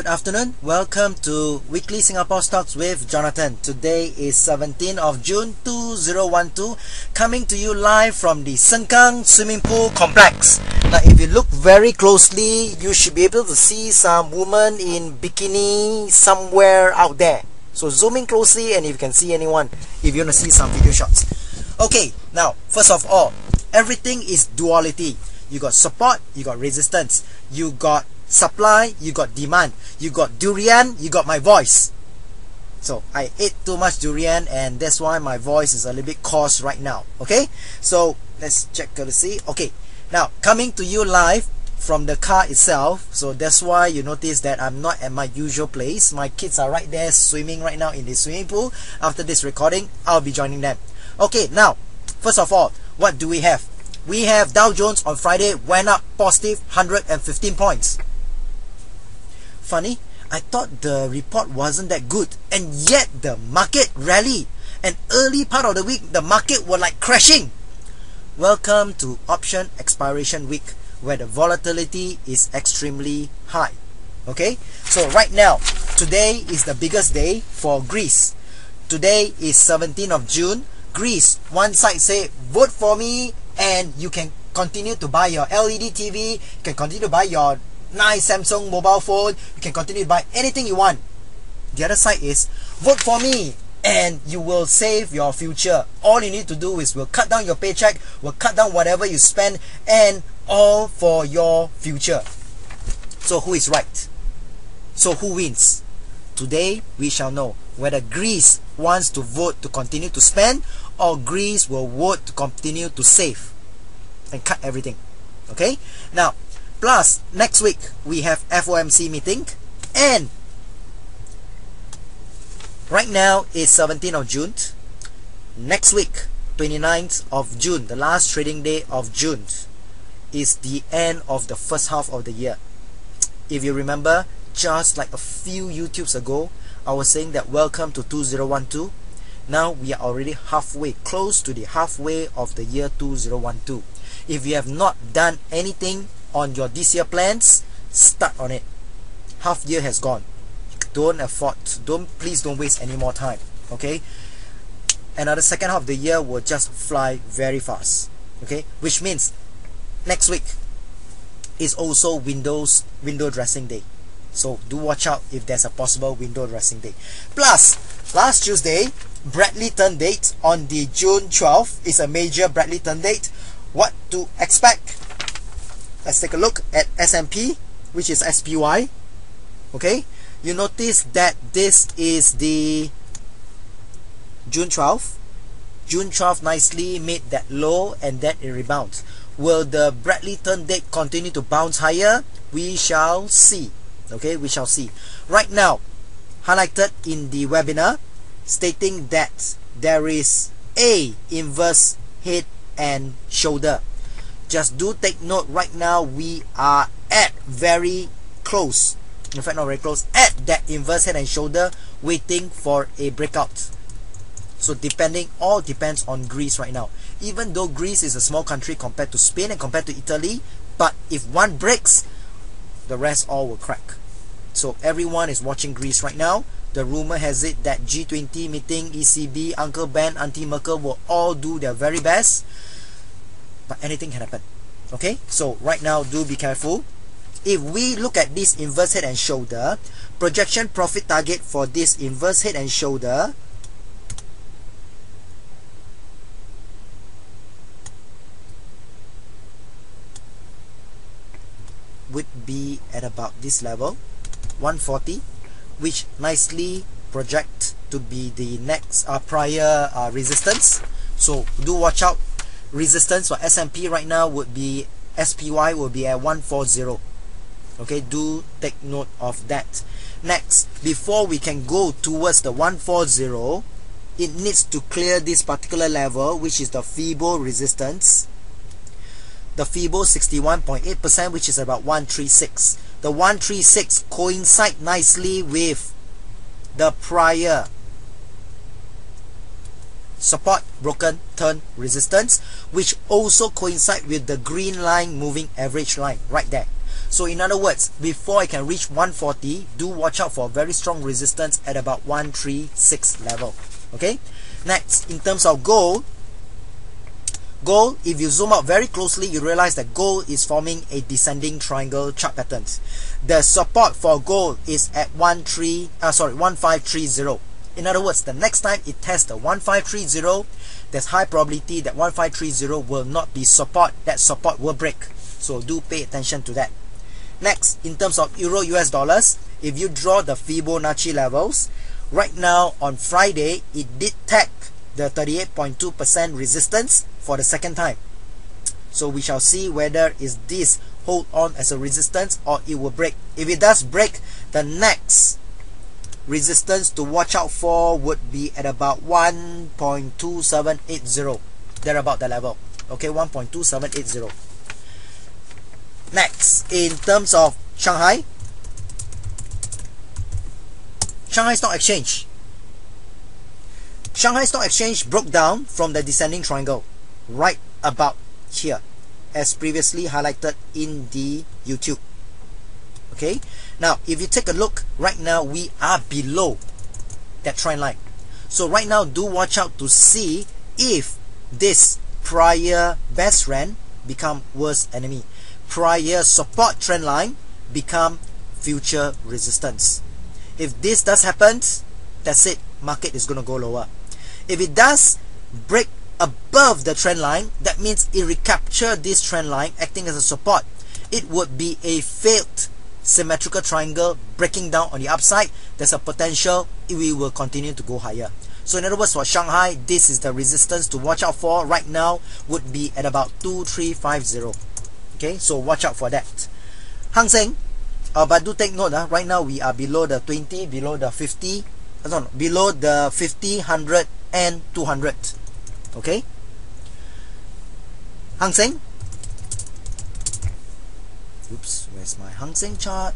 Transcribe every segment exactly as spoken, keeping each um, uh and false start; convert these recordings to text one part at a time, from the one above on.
afternoon. Welcome to Weekly Singapore Stocks with Jonathan. Today is seventeenth of June two thousand twelve, coming to you live from the Sengkang Swimming Pool Complex. Now, if you look very closely, you should be able to see some woman in bikini somewhere out there. So zoom in closely and if you can see anyone, if you want to see some video shots. Okay, now, first of all, everything is duality. You got support, you got resistance, you got supply, you got demand, you got durian, you got my voice. So I ate too much durian and that's why my voice is a little bit coarse right now. Okay, so let's check to see. Okay, now coming to you live from the car itself, so that's why you notice that I'm not at my usual place. My kids are right there swimming right now in the swimming pool. After this recording, I'll be joining them. Okay, now first of all, what do we have? We have Dow Jones on Friday went up positive one hundred fifteen points. Funny, I thought the report wasn't that good, and yet the market rallied. And early part of the week, the market were like crashing. Welcome to option expiration week, where the volatility is extremely high. Okay, so right now, today is the biggest day for Greece. Today is seventeenth of June. Greece, one side say, vote for me, and you can continue to buy your L E D T V, you can continue to buy your nice Samsung mobile phone, you can continue to buy anything you want. The other side is, vote for me and you will save your future. All you need to do is we'll cut down your paycheck, we'll cut down whatever you spend, and all for your future. So who is right? So who wins? Today we shall know whether Greece wants to vote to continue to spend or Greece will vote to continue to save and cut everything. Okay, now plus next week we have F O M C meeting, and right now is seventeenth of June. Next week, twenty-ninth of June, the last trading day of June, is the end of the first half of the year. If you remember, just like a few YouTubes ago, I was saying that welcome to two thousand twelve. Now we are already halfway, close to the halfway of the year two thousand twelve. If you have not done anything on your this year plans, start on it. Half year has gone. Don't afford, don't please don't waste any more time. Okay, another second half of the year will just fly very fast. Okay, which means next week is also Windows window dressing day. So do watch out if there's a possible window dressing day. Plus, last Tuesday, Bradley turn date on the June twelfth is a major Bradley turn date. What to expect? Let's take a look at S and P, which is S P Y. Okay, you notice that this is the June twelfth. June twelfth nicely made that low and then it rebounds. Will the Bradley turn date continue to bounce higher? We shall see. Okay, we shall see. Right now, highlighted in the webinar, stating that there is a inverse head and shoulder. Just do take note, right now we are at very close, in fact not very close, at that inverse head and shoulder, waiting for a breakout. So depending, all depends on Greece right now. Even though Greece is a small country compared to Spain and compared to Italy, but if one breaks, the rest all will crack. So everyone is watching Greece right now. The rumor has it that G twenty meeting, E C B, Uncle Ben, Auntie Merkel will all do their very best. But anything can happen. Okay, so right now do be careful. If we look at this inverse head and shoulder, projection profit target for this inverse head and shoulder would be at about this level, one forty, which nicely project to be the next uh, prior uh, resistance. So do watch out. Resistance for S and P right now would be, S P Y will be at one forty. Okay, do take note of that. Next, before we can go towards the one forty, it needs to clear this particular level, which is the Fibo resistance. The Fibo sixty-one point eight percent, which is about one thirty-six. The one thirty-six coincide nicely with the prior support, broken, turn, resistance, which also coincide with the green line moving average line right there. So in other words, before it can reach one forty, do watch out for a very strong resistance at about one thirty-six level. Okay, next, in terms of gold, gold, if you zoom out very closely, you realize that gold is forming a descending triangle chart pattern. The support for gold is at one three uh, sorry one five three zero. In other words, the next time it tests the one five three zero, there's high probability that one five three zero will not be support. That support will break. So do pay attention to that. Next, in terms of Euro U S dollars, if you draw the Fibonacci levels, right now on Friday, it did tag the thirty-eight point two percent resistance for the second time. So we shall see whether is this hold on as a resistance or it will break. If it does break, the next resistance to watch out for would be at about one point two seven eight zero. They're about the level. Okay, one point two seven eight zero. Next, in terms of Shanghai, Shanghai Stock Exchange. Shanghai Stock Exchange broke down from the descending triangle right about here, as previously highlighted in the YouTube. Okay, now if you take a look, right now we are below that trend line. So right now, do watch out to see if this prior best friend become worst enemy. Prior support trend line become future resistance. If this does happen, that's it, market is going to go lower. If it does break above the trend line, that means it recaptured this trend line acting as a support. It would be a failed symmetrical triangle breaking down on the upside. There's a potential we will continue to go higher. So in other words, for Shanghai, this is the resistance to watch out for right now, would be at about two three five zero. Okay, so watch out for that. Hang Seng, uh, but do take note, uh, right now we are below the twenty, below the fifty, uh, no, below the fifty, one hundred and two hundred. Okay, Hang Seng, oops, where's my Hang Seng chart?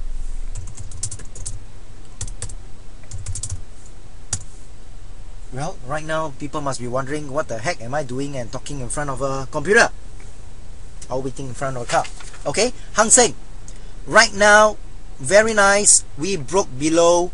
Well, right now people must be wondering, what the heck am I doing and talking in front of a computer or waiting in front of a car? Okay, Hang Seng, right now, very nice, we broke below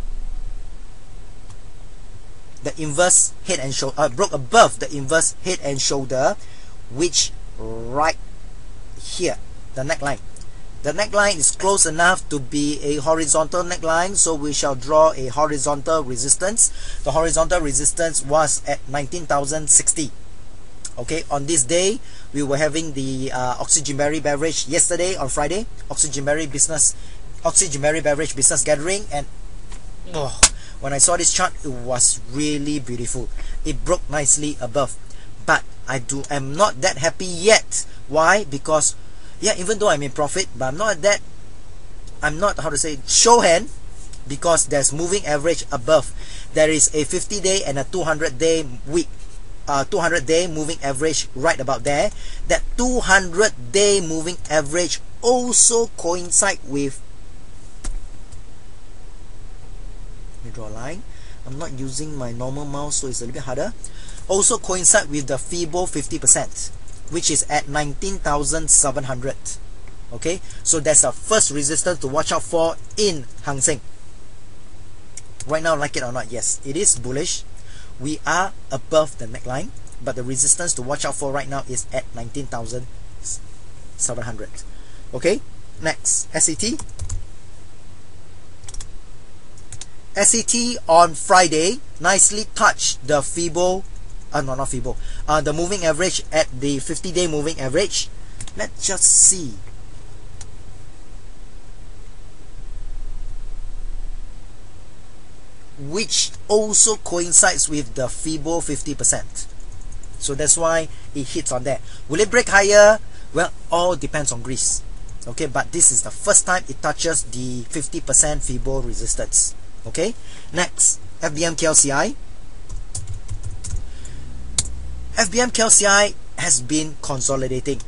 the inverse head and shoulder, uh, broke above the inverse head and shoulder, which right here, the neckline. The neckline is close enough to be a horizontal neckline, so we shall draw a horizontal resistance. The horizontal resistance was at nineteen thousand sixty. Okay, on this day, we were having the uh, Oxygen Berry Beverage yesterday on Friday, Oxygen Berry Business, Oxygen Berry Beverage Business Gathering, and oh, when I saw this chart, it was really beautiful. It broke nicely above, but I do am not that happy yet. Why? Because yeah, even though I'm in profit, but I'm not that, I'm not, how to say, show hand, because there's moving average above. There is a fifty day and a two hundred day week, uh, two hundred day moving average right about there. That two hundred day moving average also coincide with, let me draw a line. I'm not using my normal mouse, so it's a little bit harder. Also coincide with the Fibo fifty percent. Which is at nineteen thousand seven hundred. Okay, so that's our first resistance to watch out for in Hang Seng. Right now, like it or not, yes, it is bullish. We are above the neckline, but the resistance to watch out for right now is at nineteen thousand seven hundred. Okay, next, S C T. S C T on Friday nicely touched the Fibo, uh, no, not Fibo, uh, the moving average at the fifty day moving average. Let's just see. Which also coincides with the Fibo fifty percent. So that's why it hits on there. Will it break higher? Well, all depends on Greece. Okay, but this is the first time it touches the fifty percent Fibo resistance. Okay, next, F B M K L C I. F B M K L C I has been consolidating.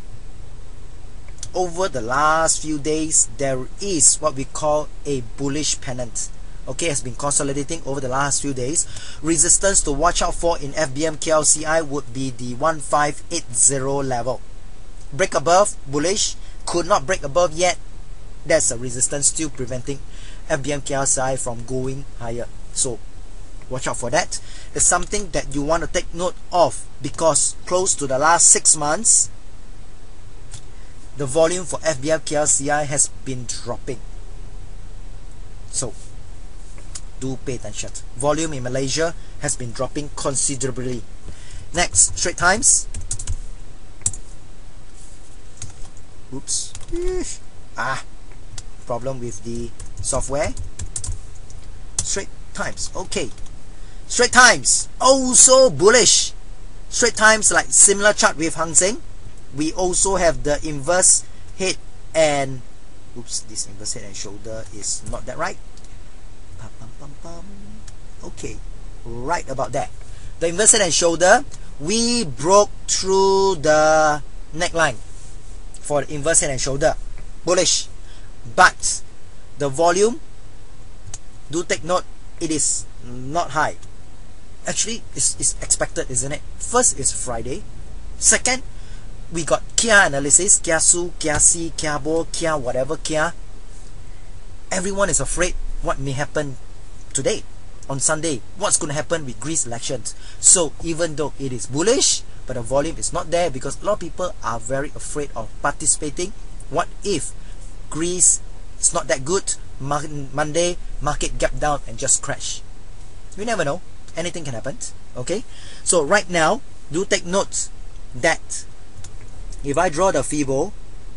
Over the last few days, there is what we call a bullish pennant. Okay, has been consolidating over the last few days. Resistance to watch out for in F B M K L C I would be the one five eight zero level. Break above, bullish. could not break above yet, there's a resistance still preventing F B M K R C I from going higher. So watch out for that. It's something that you want to take note of, because close to the last six months, the volume for F B M K R C I has been dropping. So do pay attention. Volume in Malaysia has been dropping considerably. Next, Straits Times. Oops. Ah, problem with the software. Straits Times. Okay. Straits Times also bullish. Straits Times, like similar chart with Hang Seng. We also have the inverse head and oops, this inverse head and shoulder is not that right. Pum, pum, pum, pum. Okay, right about that. The inverse head and shoulder, we broke through the neckline for the inverse head and shoulder, bullish. But the volume, do take note, it is not high. Actually, it's, it's expected, isn't it? First is Friday. Second, we got Kia analysis, Kia Su, Kia Si, Kia Bo, Kia whatever Kia. Everyone is afraid what may happen today, on Sunday. What's going to happen with Greece elections? So even though it is bullish, but the volume is not there, because a lot of people are very afraid of participating. What if Greece is not that good? Monday, market gap down and just crash. You never know. Anything can happen. Okay? So right now, do take note that if I draw the Fibo,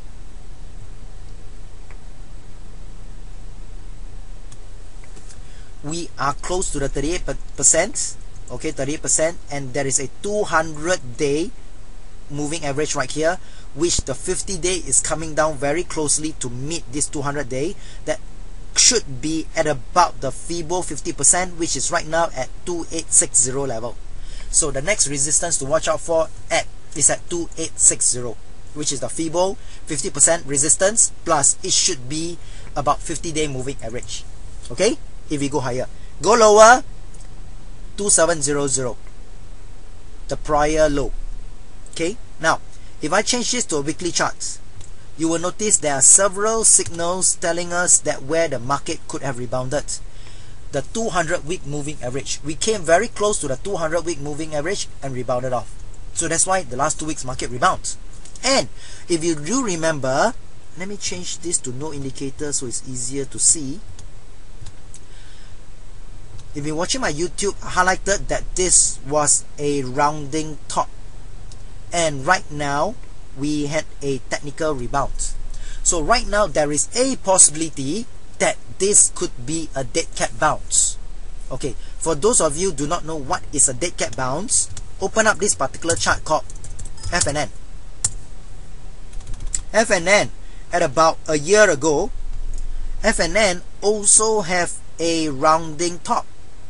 we are close to the thirty-eight percent. Okay, thirty-eight percent, and there is a two hundred day moving average right here, which the fifty day is coming down very closely to meet this two hundred day. That should be at about the Fibo fifty percent, which is right now at two eight six zero level. So the next resistance to watch out for at is at two eight six zero, which is the Fibo fifty percent resistance, plus it should be about fifty day moving average. Okay, if we go higher, go lower, two seven zero zero, the prior low. Okay, now if I change this to a weekly chart, you will notice there are several signals telling us that where the market could have rebounded. The two hundred week moving average, we came very close to the two hundred week moving average and rebounded off. So that's why the last two weeks market rebound. And if you do remember, let me change this to no indicator so it's easier to see. If you're watching my YouTube, I highlighted that this was a rounding top, and right now we had a technical rebound. So right now there is a possibility that this could be a dead cat bounce. Okay, for those of you who do not know what is a dead cat bounce, open up this particular chart called F and N. F and N, at about a year ago, F and N also have a rounding top.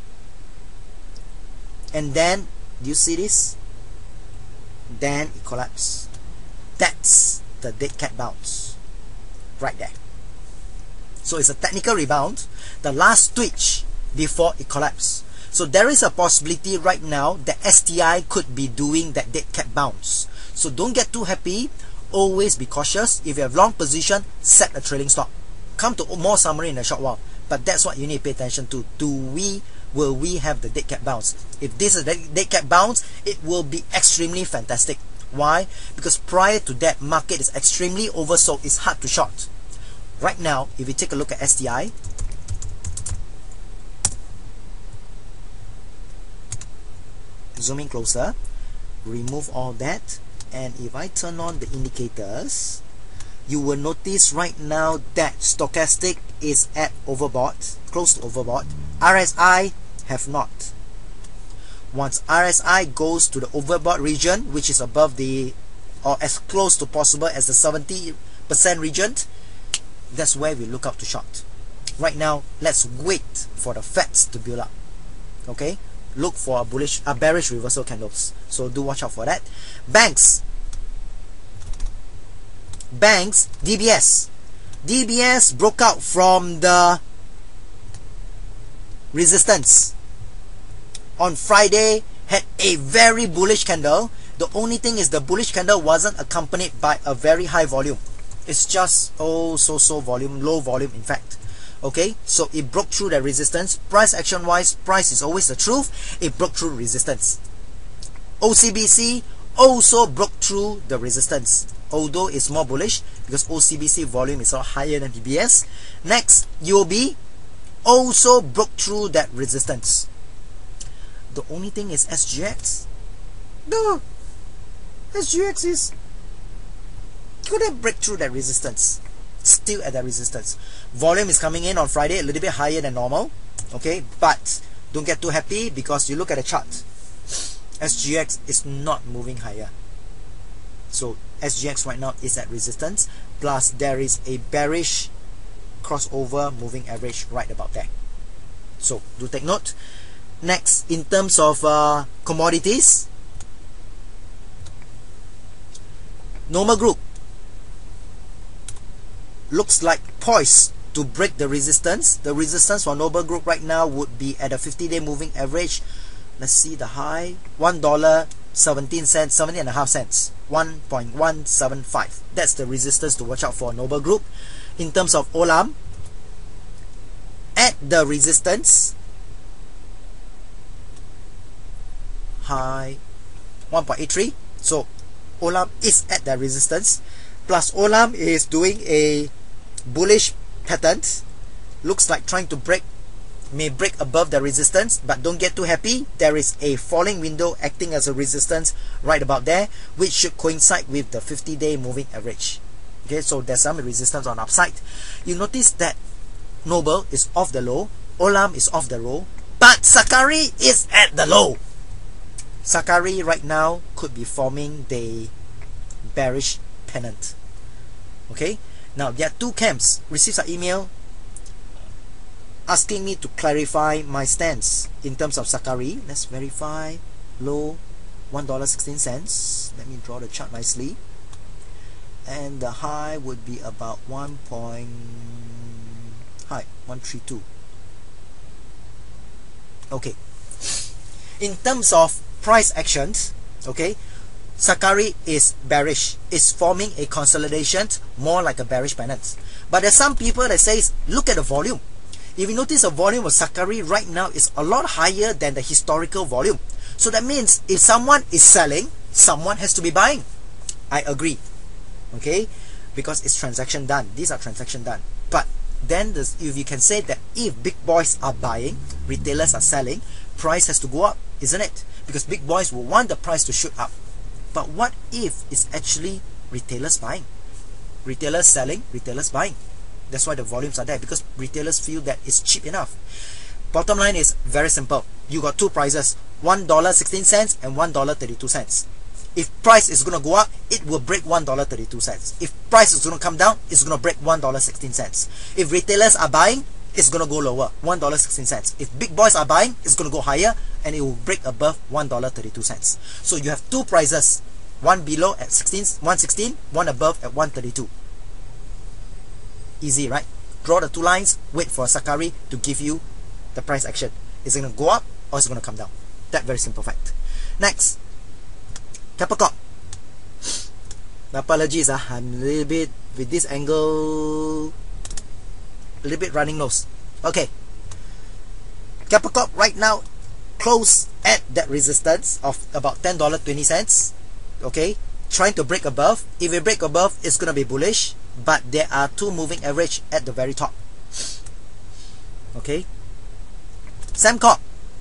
And then, do you see this? Then it collapsed. That's the dead cat bounce right there. So it's a technical rebound, the last twitch before it collapsed. So there is a possibility right now that S T I could be doing that dead cat bounce. So don't get too happy. Always be cautious. If you have long position, set a trailing stop. Come to more summary in a short while. But that's what you need to pay attention to. Do we, will we have the dead cat bounce? If this is a dead cat bounce, it will be extremely fantastic. Why? Because prior to that, market is extremely oversold. It's hard to short. Right now, if you take a look at S T I, zoom in closer, remove all that, and if I turn on the indicators, you will notice right now that stochastic is at overbought, close to overbought. R S I have not. Once R S I goes to the overbought region, which is above the, or as close to possible as the seventy percent region, that's where we look up to short. Right now, let's wait for the Feds to build up. Okay, look for a bullish, a bearish reversal candles. So do watch out for that. Banks, banks, D B S, D B S broke out from the resistance on Friday, had a very bullish candle. The only thing is the bullish candle wasn't accompanied by a very high volume. It's just oh so so volume, low volume in fact. Okay, so it broke through the resistance. Price action wise, price is always the truth. It broke through resistance. O C B C also broke through the resistance, although it's more bullish because O C B C volume is a lot higher than D B S. Next, U O B also broke through that resistance. The only thing is S G X. No, S G X is couldn't break through that resistance. Still at that resistance. Volume is coming in on Friday a little bit higher than normal. Okay, but don't get too happy because you look at the chart. S G X is not moving higher. So S G X right now is at resistance. Plus there is a bearish crossover moving average right about there. So do take note. Next, in terms of uh, commodities, Normal Group looks like poised to break the resistance. The resistance for Noble Group right now would be at a fifty day moving average. Let's see the high, one dollar seventeen cents, seventeen and a half cents, one point one seven five. That's the resistance to watch out for Noble Group. In terms of Olam, at the resistance, high one point eight three. So Olam is at the resistance. Plus Olam is doing a bullish pattern. Looks like trying to break, may break above the resistance, but don't get too happy. There is a falling window acting as a resistance right about there, which should coincide with the fifty day moving average. Okay, so there's some resistance on upside. You notice that Noble is off the low, Olam is off the low, but Sakari is at the low. Sakari right now could be forming the bearish pennant. Okay, now there are two camps. Received an email asking me to clarify my stance in terms of Sakari. Let's verify. Low one dollar sixteen cents. Let me draw the chart nicely. And the high would be about one point high one thirty-two. Okay, in terms of price actions, okay, Sakari is bearish, is forming a consolidation more like a bearish pennant. But there's some people that says, look at the volume. If you notice, the volume of Sakari right now is a lot higher than the historical volume. So that means if someone is selling, someone has to be buying. I agree. Okay, because it's transaction done. These are transaction done. But then this, if you can say that if big boys are buying, retailers are selling, price has to go up, isn't it? Because big boys will want the price to shoot up. But what if it's actually retailers buying? Retailers selling, retailers buying. That's why the volumes are there, because retailers feel that it's cheap enough. Bottom line is very simple. You got two prices, one dollar sixteen cents and one dollar thirty-two cents. If price is going to go up, it will break one dollar thirty-two cents. If price is going to come down, it's going to break one dollar sixteen cents. If retailers are buying, it's going to go lower, one dollar sixteen cents. If big boys are buying, it's going to go higher and it will break above one dollar thirty-two cents. So you have two prices, one below at sixteen, one sixteen, one above at one thirty-two. Easy, right? Draw the two lines, wait for Sakari to give you the price action. Is it going to go up or is it going to come down? That very simple fact. Next, Capricorn. Apologies, uh, I'm a little bit with this angle, a little bit running nose. Okay, Capricorn right now close at that resistance of about ten dollars and twenty cents. Okay, trying to break above. If we break above, it's going to be bullish, but there are two moving average at the very top. Okay, Semcorp.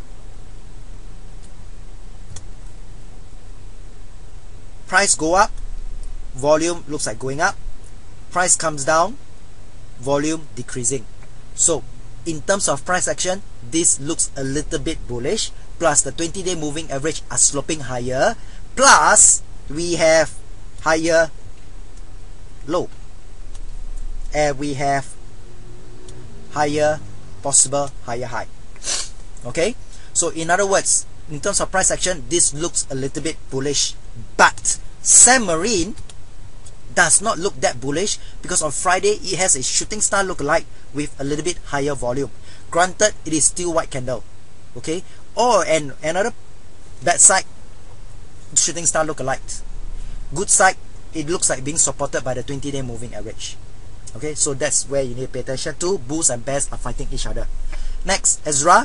Price go up, volume looks like going up. Price comes down, volume decreasing. So in terms of price action, this looks a little bit bullish. Plus the twenty day moving average are sloping higher. Plus we have higher low, and we have higher possible higher high. Okay, so in other words, in terms of price action, this looks a little bit bullish. But Sam Marine does not look that bullish, because on Friday it has a shooting star lookalike with a little bit higher volume. Granted, it is still white candle. Okay, or and another bad side, shooting star lookalike. Good side, it looks like being supported by the twenty day moving average. Okay, so that's where you need to pay attention to. Bulls and bears are fighting each other. Next, Ezra.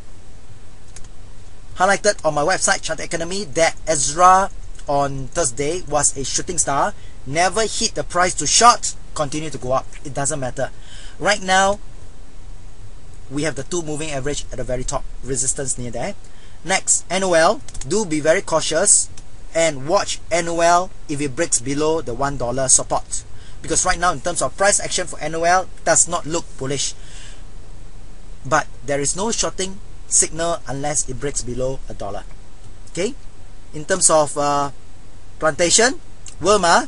Highlighted on my website, Chart Academy, that Ezra on Thursday was a shooting star. Never hit the price to short, continue to go up. It doesn't matter. Right now, we have the two moving average at the very top, resistance near there. Next, N O L. Do be very cautious and watch N O L if it breaks below the one dollar support. Because right now, in terms of price action for N O L, does not look bullish. But there is no shorting signal unless it breaks below a dollar. Okay? In terms of uh, plantation, Wilma,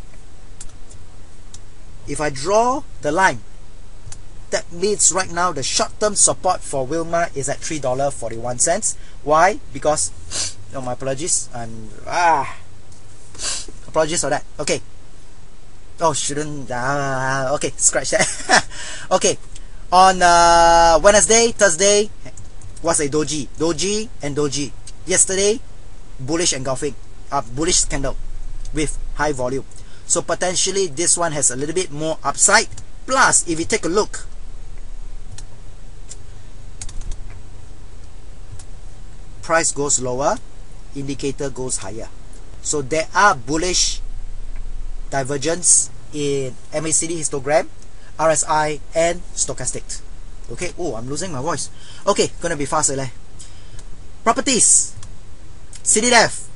if I draw the line, that means right now the short-term support for Wilma is at three dollars and forty-one cents. Why? Because, oh, my apologies, I'm, ah, apologies for that. Okay. Oh, shouldn't, uh, okay, scratch that. Okay, on uh, Wednesday, Thursday, was a doji, doji and doji. Yesterday, bullish engulfing, uh, bullish candle with high volume. So potentially this one has a little bit more upside. Plus, if you take a look, price goes lower, indicator goes higher. So there are bullish divergence in M A C D histogram, R S I and stochastic. Okay, oh, I'm losing my voice. Okay, gonna be faster leh. Properties, C D F.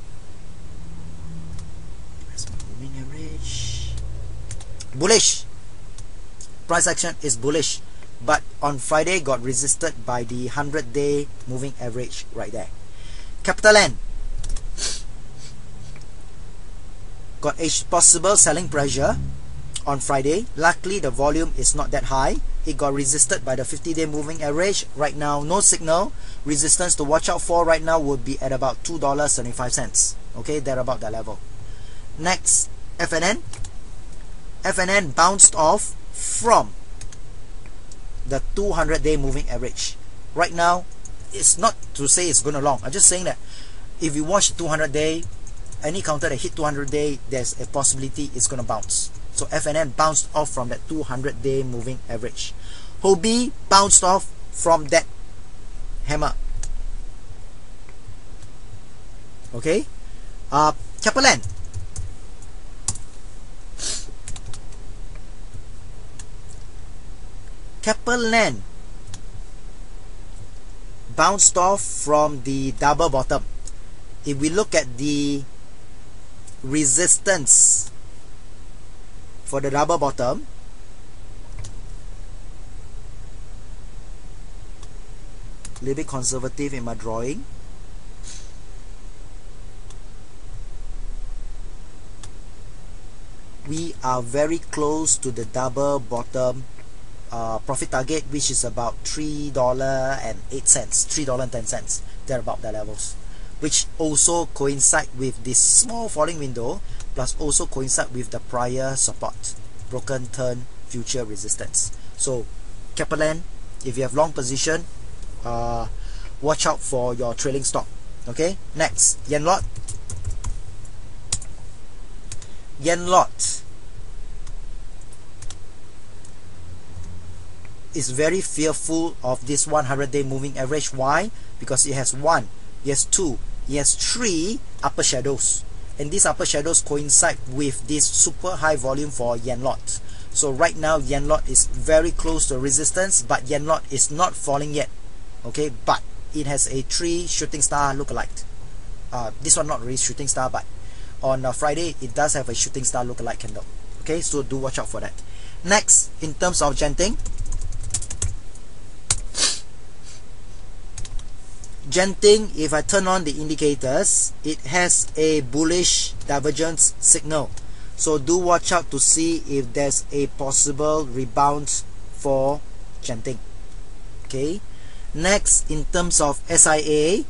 Where's my moving average? Bullish. Price action is bullish, but on Friday got resisted by the one hundred day moving average right there. CapitaLand got a possible selling pressure on Friday. Luckily, the volume is not that high. It got resisted by the fifty day moving average. Right now, no signal. Resistance to watch out for right now would be at about two dollars and seventy-five cents. Okay, they're about that level. Next, F N N. F N N bounced off from the two hundred day moving average. Right now, it's not to say it's going to long. I'm just saying that if you watch two hundred day, any counter that hit two hundred day, there's a possibility it's going to bounce. So F N N bounced off from that two hundred day moving average. H O B bounced off from that hammer. Okay. Uh, CapitaLand. CapitaLand bounced off from the double bottom. If we look at the resistance for the double bottom, a little bit conservative in my drawing. We are very close to the double bottom uh, profit target, which is about three dollars and eight cents, three dollars and ten cents. They're about the levels, which also coincide with this small falling window, plus also coincide with the prior support, broken turn, future resistance. So CapitaLand, if you have long position, uh, watch out for your trailing stop. Okay, next, Yenlot. Yenlot is very fearful of this one hundred day moving average. Why? Because it has one, it has two, it has three upper shadows, and these upper shadows coincide with this super high volume for Yenlot. So right now Yenlot is very close to resistance, but Yenlot is not falling yet. Okay, but it has a three shooting star lookalike. Uh, this one not really shooting star, but on uh, Friday it does have a shooting star lookalike candle. Okay, so do watch out for that. Next, in terms of Genting, Genting, if I turn on the indicators, it has a bullish divergence signal. So do watch out to see if there's a possible rebound for Genting. Okay. Next, in terms of S I A,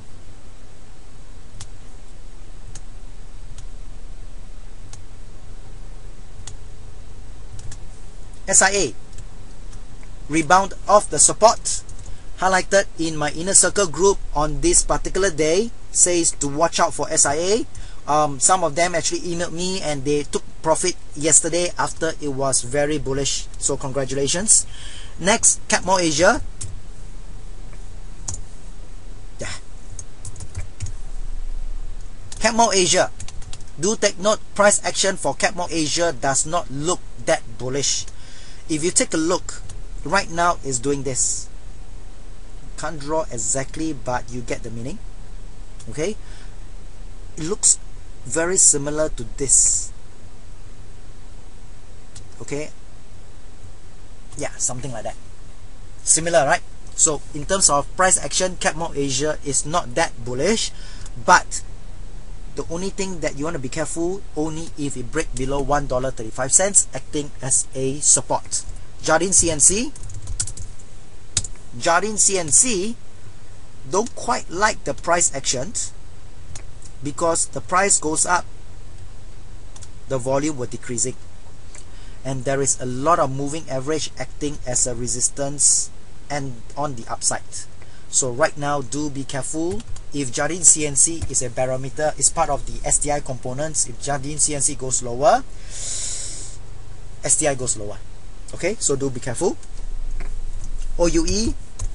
S I A rebound off the support highlighted in my inner circle group on this particular day, says to watch out for S I A. Um, some of them actually emailed me and they took profit yesterday after it was very bullish. So congratulations. Next, Capmore Asia. Yeah. Capmore Asia. Do take note, price action for Capmore Asia does not look that bullish. If you take a look, right now is doing this. Can't draw exactly, but you get the meaning. Okay, it looks very similar to this. Okay, yeah, something like that. Similar, right? So in terms of price action, Capmore Asia is not that bullish, but the only thing that you want to be careful, only if it break below one dollar thirty-five cents, acting as a support. Jardine C N C. Jardine C N C don't quite like the price action, because the price goes up, the volume will decreasing, and there is a lot of moving average acting as a resistance and on the upside. So right now, do be careful. If Jardine C N C is a barometer, is part of the S T I components. If Jardine C N C goes lower, S T I goes lower. Okay, so do be careful. O U E.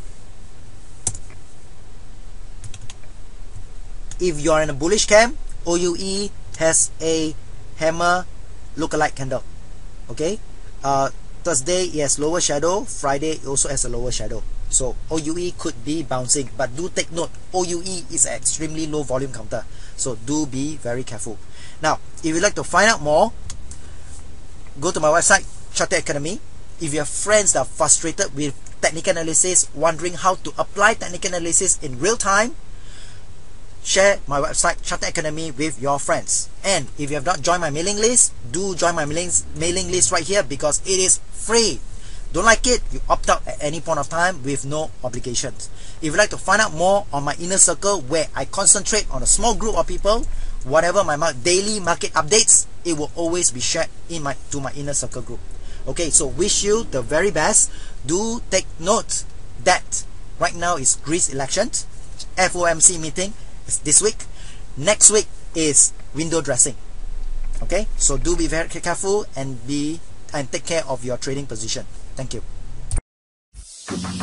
If you are in a bullish camp, O U E has a hammer lookalike candle. Okay, uh, Thursday it has lower shadow, Friday it also has a lower shadow. So O U E could be bouncing, but do take note, O U E is an extremely low volume counter. So do be very careful. Now, if you'd like to find out more, go to my website, Chartered Academy. If you have friends that are frustrated with technical analysis, wondering how to apply technical analysis in real time, share my website, Chartered Academy, with your friends. And if you have not joined my mailing list, do join my mailing, mailing list right here, because it is free. Don't like it, you opt out at any point of time with no obligations. If you'd like to find out more on my inner circle, where I concentrate on a small group of people, whatever my daily market updates, it will always be shared in my to my inner circle group. Okay, so wish you the very best. Do take note that right now is Greece elections, F O M C meeting is this week, next week is window dressing. Okay, so do be very careful and be and take care of your trading position. Thank you.